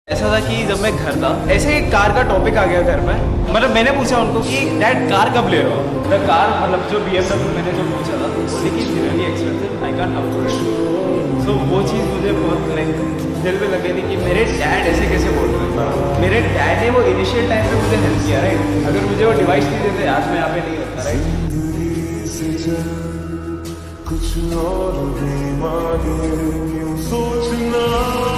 ऐसा था कि जब मैं घर था ऐसे एक कार का टॉपिक आ गया घर में। मतलब मैंने पूछा उनको कि डैड कार कब ले रहे हो। तो कार मतलब जो BMW मैंने जो पूछा था बोले कि really expensive, I can afford it. So वो चीज़ मुझे बहुत लाइक दिल में लग गई थी कि मेरे डैड ऐसे कैसे बोल रहे हैं। मेरे डैड ने वो इनिशियल टाइम पे मुझे हेल्प किया, राइट। अगर मुझे वो डिवाइस नहीं देते आज मैं यहाँ पे नहीं रहता, राइट। कुछ और भी मांगे क्यों सोचना।